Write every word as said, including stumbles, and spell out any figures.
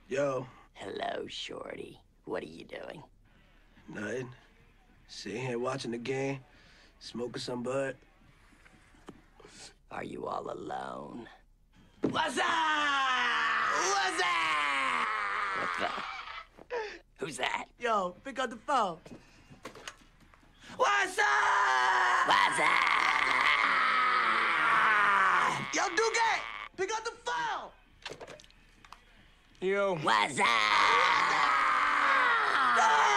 Yo. Hello, Shorty. What are you doing? Nothing. Sitting here watching the game, smoking some bud. Are you all alone? What's up? What's up? What the? Who's that? Yo, pick up the phone. What's up? What's up? Yo, Duque, pick up the phone. Yo. What's up? What's up?